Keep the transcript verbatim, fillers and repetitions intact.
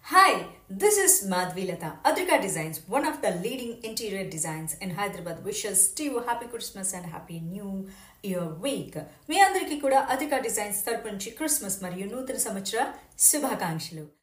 Hi, this is Madhvilata, Adrika Designs, one of the leading interior designs in Hyderabad. Wishes to you happy Christmas and happy new year week. మీ అందరికీ కూడా అధిక designs తరపు నుంచి Christmas మరియు నూతన సంవత్సర శుభాకాంక్షలు.